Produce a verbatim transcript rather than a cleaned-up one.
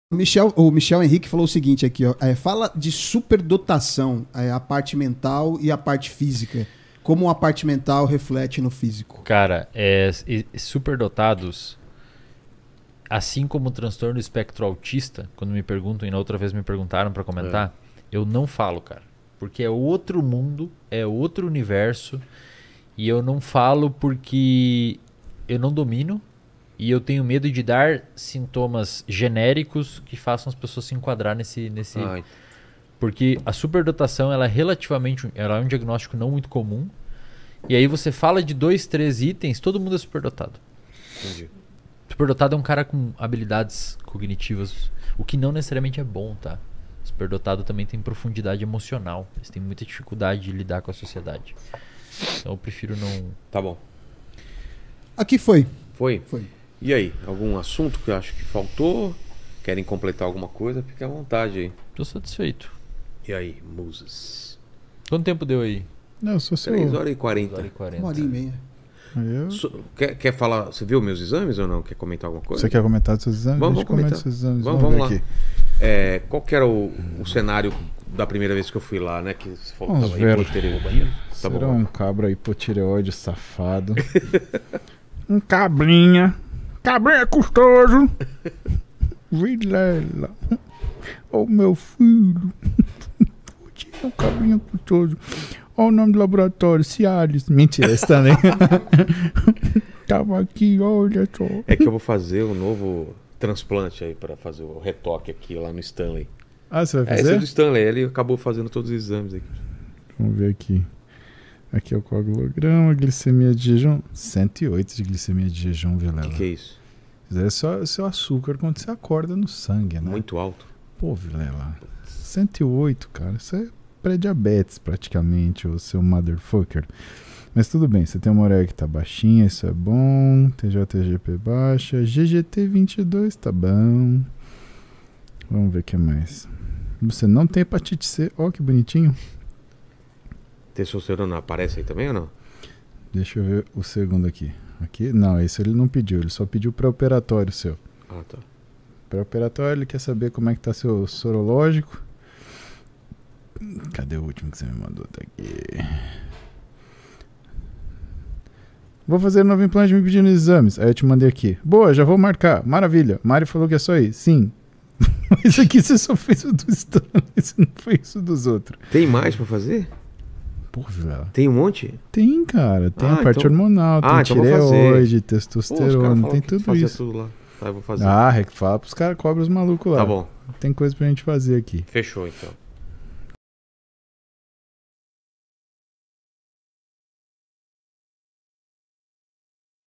Michel, o Michel Henrique falou o seguinte aqui, ó, é, fala de superdotação, é, a parte mental e a parte física. Como a parte mental reflete no físico? Cara, é, superdotados, assim como o transtorno do espectro autista, quando me perguntam, e na outra vez me perguntaram pra comentar, é. eu não falo, cara. Porque é outro mundo, é outro universo, e eu não falo porque eu não domino, e eu tenho medo de dar sintomas genéricos que façam as pessoas se enquadrar nesse... nesse... Ai. Porque a superdotação ela é relativamente... Ela é um diagnóstico não muito comum. E aí você fala de dois, três itens, todo mundo é superdotado. Entendi. Superdotado é um cara com habilidades cognitivas, o que não necessariamente é bom, tá? Superdotado também tem profundidade emocional. Eles têm muita dificuldade de lidar com a sociedade. Então eu prefiro não... Tá bom. Aqui foi. Foi? Foi. E aí, algum assunto que eu acho que faltou? Querem completar alguma coisa? Fique à vontade aí. Tô satisfeito. E aí, Moses? Quanto tempo deu aí? Não, eu sou seu... três horas e quarenta. três horas e quarenta. Uma hora e meia. Eu... So, quer, quer falar... Você viu meus exames ou não? Quer comentar alguma coisa? Você quer comentar dos seus exames? Vamos, A gente vamos comenta comentar. os seus exames. Vamos, Vamos, vamos ver lá. aqui. É, qual que era o, o cenário da primeira vez que eu fui lá, né? Que você falou que Vamos tava ver. hipotireoidismo. Tá Será bom. um cabra hipotireoide safado. Um cabrinha. Cabrinha custoso. Vilela. Ô meu filho. É um cabrinha custoso. Olha o nome do laboratório, Cialis. Mentira, esse também. Tava aqui, olha só. É que eu vou fazer um novo transplante aí para fazer o retoque aqui lá no Stanley. Ah, você vai É, esse fazer? é do Stanley, ele acabou fazendo todos os exames aqui. Vamos ver aqui. Aqui é o coagulograma, glicemia de jejum. cento e oito de glicemia de jejum, O Vilela. que, que é isso? Isso é só seu açúcar quando você acorda no sangue, né? Muito alto. Pô, Vilela. cento e oito, cara. Isso é pré-diabetes praticamente, o seu motherfucker. Mas tudo bem, você tem uma ureia que tá baixinha, isso é bom. T J G P baixa. G G T vinte e dois, tá bom. Vamos ver o que mais. Você não tem hepatite C. Ó, que bonitinho. Testosterona aparece aí também ou não? Deixa eu ver o segundo aqui. Aqui? Não, esse ele não pediu, ele só pediu pré-operatório seu. Ah, tá. Pré-operatório, ele quer saber como é que tá seu sorológico. Cadê o último que você me mandou? Tá aqui. Vou fazer novo implante me pedindo exames. Aí eu te mandei aqui. Boa, já vou marcar. Maravilha. Mari falou que é só ir. Sim. Mas aqui você só fez o do Stanley, você não fez o dos outros. Tem mais pra fazer? Porra, velho. Tem um monte? Tem, cara. Tem Ah, a parte então- hormonal, tem Ah, então vou tireoide, Pô, os testosterona, caras tem falam que tudo fazia isso. tudo lá. Tá, eu vou fazer. Ah, é que fala pros caras, cobra os malucos lá. Tá bom. Tem coisa pra gente fazer aqui. Fechou então.